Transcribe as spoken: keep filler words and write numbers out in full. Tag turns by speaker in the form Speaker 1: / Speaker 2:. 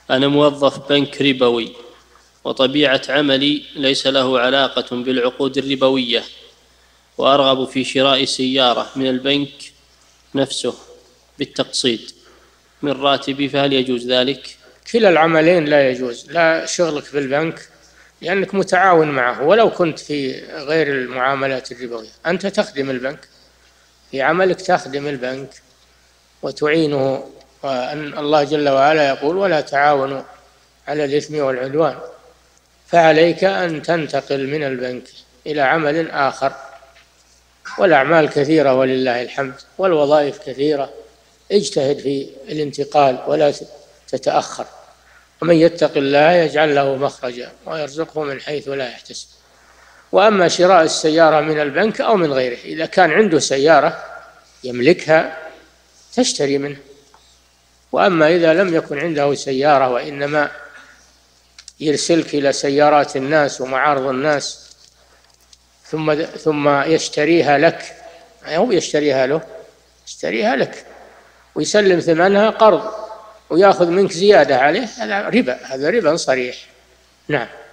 Speaker 1: أنا موظف بنك ربوي، وطبيعة عملي ليس له علاقة بالعقود الربوية، وأرغب في شراء سيارة من البنك نفسه بالتقسيط من راتبي، فهل يجوز ذلك؟
Speaker 2: كلا العملين لا يجوز، لا شغلك في البنك لأنك متعاون معه، ولو كنت في غير المعاملات الربوية أنت تخدم البنك، في عملك تخدم البنك وتعينه، وأن الله جل وعلا يقول: ولا تعاونوا على الإثم والعدوان. فعليك أن تنتقل من البنك إلى عمل آخر، والأعمال كثيرة ولله الحمد، والوظائف كثيرة، اجتهد في الانتقال ولا تتأخر. ومن يتق الله يجعل له مخرجا ويرزقه من حيث لا يحتسب. وأما شراء السيارة من البنك أو من غيره، إذا كان عنده سيارة يملكها تشتري منه. وأما إذا لم يكن عنده سيارة وإنما يرسلك إلى سيارات الناس ومعارض الناس ثم ثم يشتريها لك، هو يشتريها له، يشتريها لك ويسلم ثمنها قرض ويأخذ منك زيادة عليه، هذا ربا، هذا ربا صريح. نعم.